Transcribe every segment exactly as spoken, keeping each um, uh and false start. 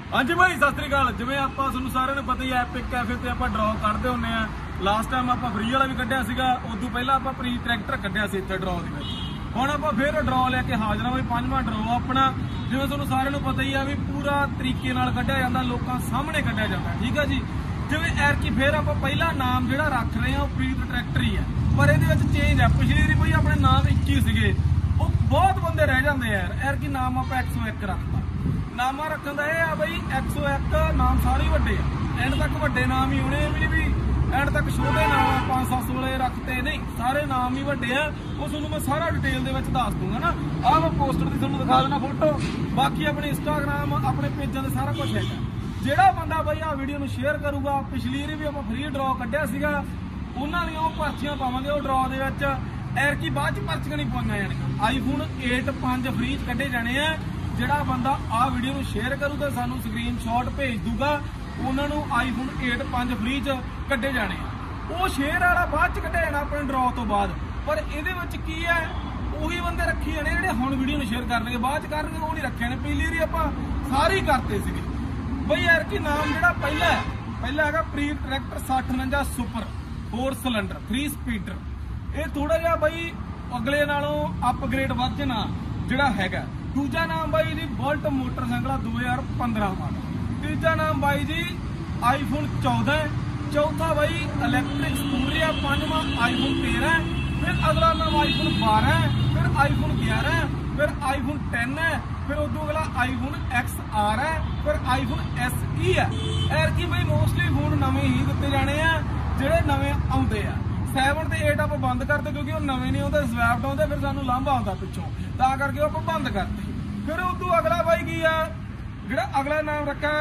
हाँ जी भाई सत श्री अकाल। जिवें आपां तुहानूं सारिआं नूं पता ही है एपिक कैफे ते आपां ड्रॉ कढदे हुंदे आ। लास्ट टाइम आपां फ्री वाला भी कढिया सीगा, उदों पहिलां आपां प्री ट्रैक्टर कढिया सी इत्थे ड्रॉ दे विच। हुण आपां फिर ड्रॉ लैके हाज़र हां। पंजवां ड्रॉ अपना जिवें तुहानूं सारिआं नूं पता ही है भी पूरा तरीके नाल कढिया जांदा, लोकां सामणे कढिया जांदा, ठीक है जी। जिवें एरकी फिर आपां पहिला नाम जिहड़ा रख रहे हां प्री ट्रैक्टर ही है, पर इहदे विच चेंज है। पिछली वारी बई अपने नाम इक्की सीगे, ਉਹ बहुत बंदे रह जाते यार। एरकी नाम आप एक सौ एक रखता। नामा रखने का यह है बई एक सौ एक नाम सारे वड्डे आ, एंड तक वड्डे नाम ही होने भी भी एंड तक छोटे नाम पांच सौ सोलह रखते नहीं, सारे नाम ही वड्डे आ। वो तुहानूं मैं सारा डिटेल दे विच दस दूंगा ना। आ मैं पोस्टर दी तुहानूं दिखा देना फोटो, बाकी अपने इंस्टाग्राम अपने पेजां ते सारा कुछ है। जिहड़ा बंदा बई आ वीडियो नूं शेयर करूगा, पिछली वारी भी आपां फ्री ड्रॉ कढिया सीगा, उन्हां दियां ओह पर्चियां पावांगे ओह ड्रॉ दे विच। एरकी बाद च पर्चियां नहीं पाइयां जाणीआं। आईफोन एट पांच फ्री च कढे जाने आ। जिहड़ा बंदा आ वीडियो नूं शेयर करू तो सानूं स्क्रीन शॉट भेज दूगा, उन्हां नूं आईफोन एट पांच फ्री च कढे जाने आ। ओह शेयर वाला बाद च कढिया जाना अपने ड्रॉ तो बाद। पर इहदे विच की है, ਉਹੀ ਬੰਦੇ ਰੱਖੀ ਜਾਣੇ ਜਿਹੜੇ ਹੁਣ ਵੀਡੀਓ ਨੂੰ ਸ਼ੇਅਰ ਕਰਨਗੇ, ਬਾਅਦ ਚ ਕਰਨਗੇ ਉਹ ਨਹੀਂ ਰੱਖੇ ਨੇ। ਪਹਿਲੀ ਵਾਰੀ ਆਪਾਂ ਸਾਰੇ ਹੀ ਕਰਤੇ ਸੀਗੇ ਬਈ। ਯਾਰ ਕੀ ਨਾਮ ਜਿਹੜਾ ਪਹਿਲਾ ਹੈ, ਪਹਿਲਾ ਹੈਗਾ ਪ੍ਰੀ ਟਰੈਕਟਰ ਸੱਠ ਉਣੰਜਾ super four cylinder three speeder. ये थोड़ा जिहा बई अगले नालों अपग्रेड वर्जन आ जिहड़ा हैगा। दूजा नाम बाई जी बोल्ट मोटरसाइकिल दो हज़ार पंद्रह मॉडल। तीजा नाम बाई जी आईफोन चौदह। चौथा बाई इलैक्ट्रिक स्कूटर आ। पांचवा आईफोन तेरह। फिर अगला नाम आईफोन बारह, फिर आईफोन ग्यारह, फिर आईफोन टेन है, फिर उदों अगला आईफोन एक्स आर है, फिर आईफोन एस ई है। एरकी बई मोस्टली फोन नवे ही दिते जाने आ ਜਿਹੜੇ ਨਵੇਂ ਆਉਂਦੇ ਆ। सैवन ਤੇ एट ਆਪਾਂ ਬੰਦ ਕਰਤੇ ਕਿਉਂਕਿ ਉਹ ਨਵੇਂ ਨਹੀਂ ਆਉਂਦੇ, ਸਵੈਪਟ ਆਉਂਦੇ, ਫਿਰ ਸਾਨੂੰ ਲਾਂਭਾ ਆਉਂਦਾ ਪਿੱਛੋਂ, ਤਾਂ ਕਰਕੇ ਉਹ ਆਪਾਂ ਬੰਦ ਕਰਤੇ। ਫਿਰ ਉਦੋਂ ਅਗਲਾ ਬਾਈ ਕੀ ਆ ਜਿਹੜਾ ਅਗਲਾ ਨਾਮ ਰੱਖਿਆ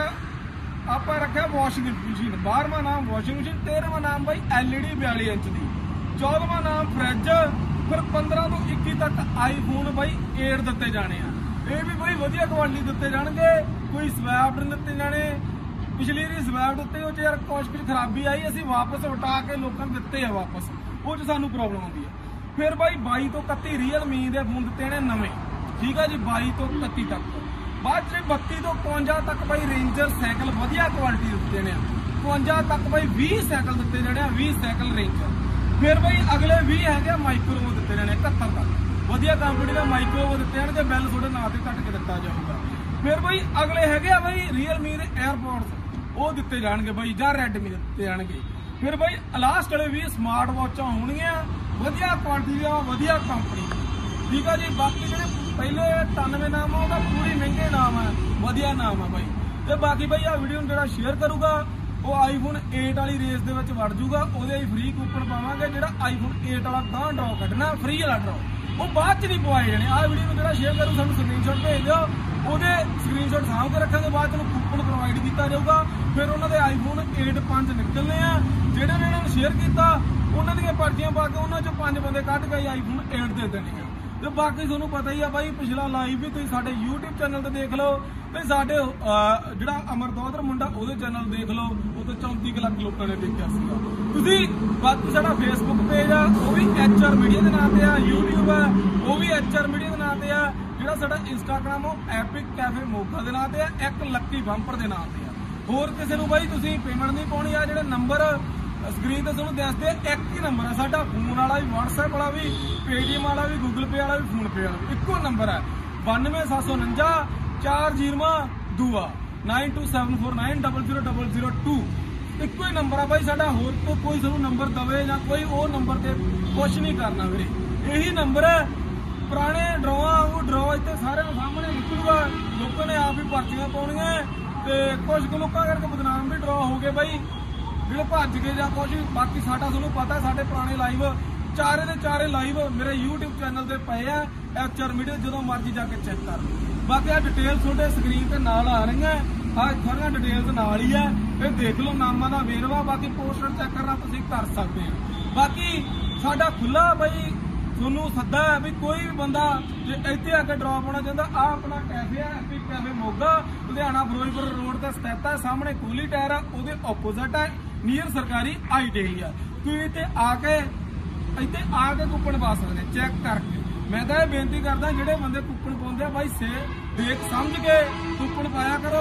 ਆਪਾਂ ਰੱਖਿਆ ਵਾਸ਼ਿੰਗ ਮਸ਼ੀਨ। ਬਾਰਹਵਾਂ ਨਾਮ ਵਾਸ਼ਿੰਗ ਮਸ਼ੀਨ। तेरहवां ਨਾਮ ਬਾਈ ਐਲਈਡੀ बयाली इंच ਦੀ। चौदहवां ਨਾਮ ਫ੍ਰਿਜ। ਫਿਰ पंद्रह ਤੋਂ इक्की ਤੱਕ ਆਈਫੋਨ ਬਾਈ एट ਦਿੱਤੇ ਜਾਣੇ ਆ। ਇਹ ਵੀ ਬਾਈ ਵਧੀਆ ਕੁਆਲਿਟੀ ਦਿੱਤੇ ਜਾਣਗੇ, ਕੋਈ ਸਵੈਪਟ ਨਹੀਂ ਦਿੱਤੇ ਜਾਣੇ। पिछली वारी स्वैप उत्ते वो यार कुछ कुछ खराबी आई, असीं वापस उठा के लोगों ने दिते है वापस, वो सानू प्रॉब्लम आती है। फिर भाई बाई तो इकत्ती रियलमी के फोन दिते ने नवे, ठीक है जी। बाई तो इकत्ती तक बाद च बत्ती तो पचवंजा तक भाई रेंजर साइकिल वधिया क्वालिटी दिते ने। पचवंजा तक भाई बीस साइकिल दिते जाने, बीस साइकिल रेंजर। फिर भाई अगले भी है माइक्रोव दिते जाने इकहत्तर तक, वधिया कंपनी का माइक्रोव दिते जाने, बिल थोड़े ना ते घट के दिता जाऊगा। फिर भाई अगले है भाई रियलमी के एयरपोर्ट्स ਉਹ ਦਿੱਤੇ ਜਾਣਗੇ ਬਾਈ, ਜਾਂ ਰੈਡਮੀ ਦਿੱਤੇ ਜਾਣਗੇ। ਫਿਰ ਬਾਈ ਲਾਸਟ ਵਾਲੇ ਵੀ ਸਮਾਰਟ ਵਾਚਾਂ ਹੋਣਗੀਆਂ ਵਧੀਆ ਕੁਆਲਿਟੀ ਦੀਆਂ, ਵਧੀਆ ਕੰਪਨੀ, ਠੀਕ ਆ ਜੀ। ਬਾਕੀ ਜਿਹੜੇ ਪਹਿਲੇ ਅਠਾਨਵੇਂ ਨਾਮ ਆ ਉਹਦਾ ਪੂਰੀ ਮਹਿੰਗੇ ਨਾਮ ਆ, ਵਧੀਆ ਨਾਮ ਆ ਬਾਈ। ਤੇ ਬਾਕੀ ਬਾਈ ਆ ਵੀਡੀਓ ਨੂੰ ਜਿਹੜਾ ਸ਼ੇਅਰ ਕਰੂਗਾ ਉਹ ਆਈਫੋਨ एट ਵਾਲੀ ਰੇਸ ਦੇ ਵਿੱਚ ਵੜ ਜੂਗਾ, ਉਹਦੇ ਹੀ ਫ੍ਰੀ ਕੂਪਨ ਪਾਵਾਂਗੇ। ਜਿਹੜਾ ਆਈਫੋਨ एट ਵਾਲਾ ਤਾਂ ਡਰਾਅ ਕੱਢਣਾ ਫ੍ਰੀ ਵਾਲਾ ਡਰਾਅ, ਉਹ ਬਾਅਦ ਚ ਨਹੀਂ ਪਵਾਏ ਜਾਣੇ। ਆਹ ਵੀਡੀਓ ਨੂੰ ਜਿਹੜਾ ਸ਼ੇਅਰ ਕਰੂ ਸਾਨੂੰ ਸਕਰੀਨਸ਼ਾਟ ਭੇਜ ਦਿਓ, ਉਹਦੇ ਸਕਰੀਨਸ਼ਾਟ ਸਾਂਭ ਕੇ ਰੱਖਾਂਗੇ, ਬਾਅਦ ਚ ਕੂਪਨ ਪ੍ਰੋਵਾਈਡ ਕੀਤਾ ਜਾਊਗਾ। ਫਿਰ ਉਹਨਾਂ ਦੇ ਆਈਫੋਨ एट पांच ਨਿਕਲਨੇ ਆ। ਜਿਹੜੇ ਨੇ ਇਹਨਾਂ ਨੂੰ ਸ਼ੇਅਰ ਕੀਤਾ ਉਹਨਾਂ ਦੀਆਂ ਪਰਚੀਆਂ ਪਾ ਕੇ ਉਹਨਾਂ ਚੋਂ ਪੰਜ ਬੰਦੇ ਕੱਢ ਕੇ ਆਈਫੋਨ एट ਦੇ ਦੇਣੇ ਆ। ਤੇ ਬਾਕੀ ਤੁਹਾਨੂੰ ਪਤਾ ਹੀ ਆ ਬਾਈ, ਪਿਛਲਾ ਲਾਈਵ ਵੀ ਤੁਸੀਂ ਸਾਡੇ YouTube ਚੈਨਲ ਤੇ ਦੇਖ ਲਓ, ਤੇ ਸਾਡੇ ਜਿਹੜਾ ਅਮਰਦੋਦਰ ਮੁੰਡਾ ਉਹਦੇ ਚੈਨਲ ਦੇਖ ਲਓ, ਉਹ ਤੇ चौंतीस ਲੱਖ ਲੋਕਾਂ ਨੇ ਦੇਖਿਆ ਸੀਗਾ। ਤੁਸੀਂ ਬਾਕੀ ਸਾਡਾ ਫੇਸਬੁੱਕ ਪੇਜ ਆ ਉਹ ਵੀ ਐਚ ਆਰ ਮੀਡੀਆ ਦੇ ਨਾਂ ਤੇ ਆ, YouTube ਆ ਉਹ ਵੀ ਐਚ ਆਰ ਮੀਡੀਆ ਦੇ ਨਾਂ ਤੇ ਆ, ਜਿਹੜਾ ਸਾਡਾ ਇੰਸਟਾਗ੍ਰਾਮ ਉਹ ਐਪਿਕ ਕੈਫੇ ਮੋਗਾ ਦੇ ਨਾਂ ਤੇ ਆ, ਇੱਕ ਲੱਕੀ ਬੰਪਰ ਦੇ ਨਾਂ ਤੇ ਆ। ਹੋਰ ਕਿਸੇ ਨੂੰ ਬਾਈ ਤੁਸੀਂ ਪੇਮੈਂਟ ਨਹੀਂ ਪਾਉਣੀ। ਆ ਜਿਹੜੇ ਨੰਬਰ ਸਕਰੀਨ ਤੇ ਤੁਹਾਨੂੰ ਦੱਸਦੇ ਇੱਕ ਹੀ ਨੰਬਰ ਹੈ ਸਾਡਾ, ਫੋਨ ਵਾਲਾ ਵੀ, WhatsApp ਵਾਲਾ ਵੀ, पेटीएम वाला भी, गूगल पे वाला भी, फोन पे वाला भी, इको नंबर है बानवे सत सौ उनंजा चार जीरो दूआ nine two seven four nine double zero double zero two. इको ही नंबर है भाई साडा, होर तो कोई सानू नंबर दवे या कोई वो नंबर ते कुछ नहीं करना वीरे, यही नंबर है। पुराने ड्रॉ वो ड्रॉ इतने सारे सामने निकलूगा, लोगों ने आप ही पर्चियां पाउणियां ते कुछ लोगों करके बदनाम भी ड्रॉ हो गए भाई, ਜਿਹੜੇ ਭੱਜ ਗਏ ਜਾਂ ਕੁਝ। ਬਾਕੀ ਸਾਡਾ ਤੁਹਾਨੂੰ ਪਤਾ ਸਾਡੇ ਪੁਰਾਣੇ ਲਾਈਵ ਚਾਰੇ ਦੇ ਚਾਰੇ ਲਾਈਵ ਮੇਰੇ YouTube ਚੈਨਲ ਤੇ ਪਏ ਆ, ਐਚ ਆਰ ਮੀਡੀਆ, ਜਦੋਂ ਮਰਜ਼ੀ ਜਾ ਕੇ ਚੈੱਕ ਕਰ ਲਓ। ਬਾਕੀ ਆ ਡਿਟੇਲ ਤੁਹਾਡੇ ਸਕਰੀਨ ਤੇ ਨਾਲ ਆ ਰਹੀਆਂ, ਆ ਸਾਰੀਆਂ ਡਿਟੇਲਸ ਨਾਲ ਹੀ ਆ, ਇਹ ਦੇਖ ਲਓ ਨਾਮਾਂ ਦਾ ਵੇਰਵਾ। ਬਾਕੀ ਪੋਸਟਰ ਚੈੱਕ ਕਰਨਾ ਤੁਸੀਂ ਕਰ ਸਕਦੇ ਆ। ਬਾਕੀ ਸਾਡਾ ਖੁੱਲਾ ਬਾਈ ਤੁਹਾਨੂੰ ਸੱਦਾ ਹੈ ਵੀ ਕੋਈ ਵੀ ਬੰਦਾ ਜੇ ਇੱਥੇ ਆ ਕੇ ਡਰਾਪ ਹੋਣਾ ਚਾਹੁੰਦਾ, ਆ ਆਪਣਾ ਕੈਫੇ ਆ epic café Moga, Ludhiana Ferozepur road ਤੇ ਸਥਿਤ ਹੈ। ਸਾਹਮਣੇ ਕੂਲੀ ਟਾਇਰ ਆ, ਉਹਦੇ ਆਪੋਜ਼ਿਟ ਹੈ, ਨੀਅਰ ਸਰਕਾਰੀ आई टी आई ਆ। ਤੁਸੀਂ ਇੱਥੇ ਆ ਕੇ ਇੱਥੇ ਆ ਕੇ ਕੂਪਨ ਪਾ ਸਕਦੇ ਚੈੱਕ ਕਰਕੇ। ਮੈਂ ਤਾਂ ਇਹ ਬੇਨਤੀ ਕਰਦਾ ਜਿਹੜੇ ਬੰਦੇ ਕੂਪਨ ਪਾਉਂਦੇ ਆ ਬਾਈ ਸੇ ਦੇਖ ਸਮਝ ਕੇ ਕੂਪਨ ਪਾਇਆ ਕਰੋ।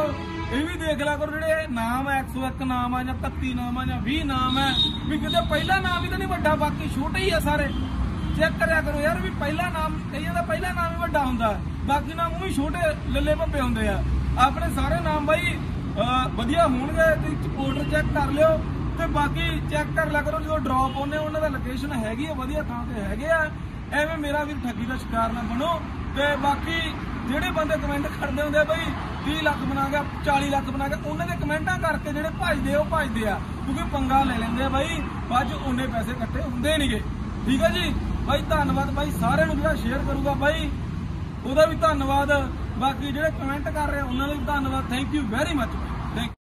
ਇਹ ਵੀ ਦੇਖ ਲਿਆ ਕਰੋ ਜਿਹੜੇ ਨਾਮ ਹੈ ਇੱਕ ਸੌ ਇੱਕ ਨਾਮ ਆ ਜਾਂ ਇਕੱਤੀ ਨਾਮ ਆ ਜਾਂ ਵੀਹ ਨਾਮ ਹੈ ਵੀ ਕਿਤੇ ਪਹਿਲਾ ਨਾਮ ਹੀ ਤਾਂ ਨਹੀਂ ਵੱਡਾ, ਬਾਕੀ ਛੋਟੇ ਹੀ ਆ ਸਾਰੇ। ਚੈੱਕ ਕਰਿਆ ਕਰੋ ਯਾਰ ਵੀ ਪਹਿਲਾ ਨਾਮ, ਕਈਆਂ ਦਾ ਪਹਿਲਾ ਨਾਮ ਹੀ ਵੱਡਾ ਹੁੰਦਾ, ਬਾਕੀ ਨਾਮ ਉਹ ਵੀ ਛੋਟੇ ਲੱਲੇ ਭੱਬੇ ਹੁੰਦੇ ਆ। ਆਪਣੇ ਸਾਰੇ ਨਾਮ ਬਾਈ ਵਧੀਆ ਹੋਣਗੇ, ਤੁਸੀਂ ਪੋਰਟਲ ਚੈੱਕ ਕਰ ਲਿਓ ਤੇ ਬਾਕੀ ਚੈੱਕ ਕਰ ਲਿਆ ਕਰੋ ਜਦੋਂ ਡ੍ਰੌਪ ਹੋਣੇ ਉਹਨਾਂ ਦਾ ਲੋਕੇਸ਼ਨ ਹੈਗੀ ਆ, ਵਧੀਆ ਥਾਂ ਤੇ ਹੈਗੇ ਆ। ਐਵੇਂ ਮੇਰਾ ਵੀ ਠੱਗੀ ਦਾ ਸ਼ਿਕਾਰ ਨਾ ਬਣੋ। ਤੇ ਬਾਕੀ ਜਿਹੜੇ ਬੰਦੇ ਕਮੈਂਟ ਕਰਦੇ ਹੁੰਦੇ ਆ ਬਈ ਤੀਹ ਲੱਖ ਬਣਾ ਗਿਆ, ਚਾਲੀ ਲੱਖ ਬਣਾ ਗਿਆ, ਉਹਨਾਂ ਦੇ ਕਮੈਂਟਾਂ ਕਰਕੇ ਜਿਹੜੇ ਭੱਜਦੇ ਉਹ ਭੱਜਦੇ ਆ, ਕਿਉਂਕਿ ਪੰਗਾ ਲੈ ਲੈਂਦੇ ਆ ਬਾਈ, ਬਾਅਦ ਚ ਉਹਨੇ ਪੈਸੇ ਇਕੱਠੇ ਹੁੰਦੇ ਨਹੀਂਗੇ। ਠੀਕ ਹੈ ਜੀ ਬਾਈ, ਧੰਨਵਾਦ ਬਾਈ ਸਾਰਿਆਂ ਨੂੰ ਜਿਹੜਾ ਸ਼ੇਅਰ ਕਰੂਗਾ ਬਾਈ ਉਹਦਾ ਵੀ ਧੰਨਵਾਦ, ਬਾਕੀ ਜਿਹੜੇ ਕਮੈਂਟ ਕਰ ਰਹੇ ਉਹਨਾਂ ਦਾ ਵੀ ਧੰਨਵਾਦ। Thank you very much.